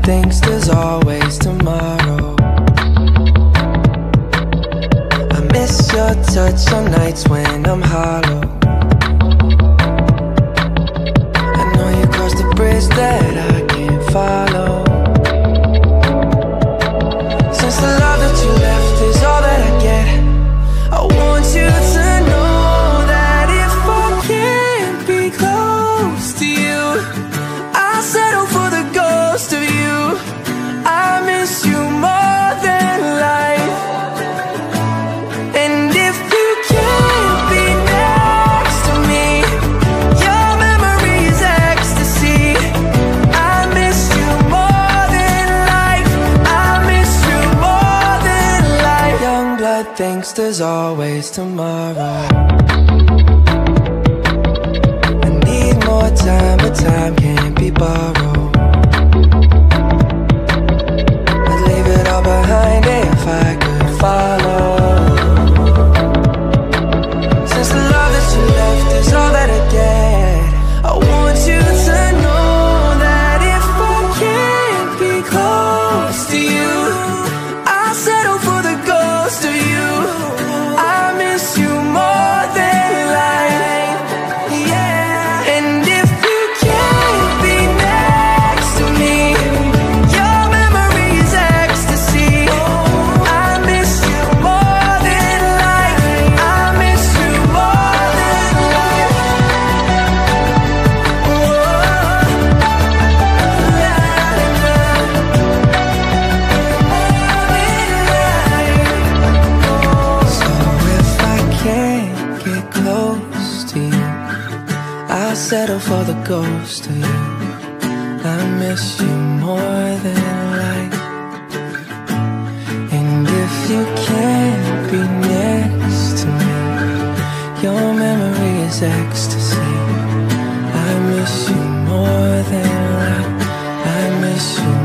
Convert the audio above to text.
thinks there's always tomorrow. I miss your touch on nights when I'm hollow. I know you crossed the bridge that I can't follow. Since the love that you left is all that I get, I want you to know that if I can't be close to you, I'll settle for the ghost of you. I miss you more than life. And if you can't be next to me, your memory is ecstasy. I miss you more than life. I miss you more than life. Youngblood thinks there's always tomorrow. I need more time, but time can't be borrowed. I'd leave it all behind if I could follow. Since the love that you left is all that I get, I want you to know that if I can't be close to you, I'll settle for the ghost of you. I miss you more than life, yeah. And if you can't be next to me, your memory is ecstasy. I miss you more than life. I miss you more than life. So if I can't get close to you, I'll settle for the ghost of you. I miss you more than life. And if you can't be next to me, your memory is ecstasy. I miss you more than life. I miss you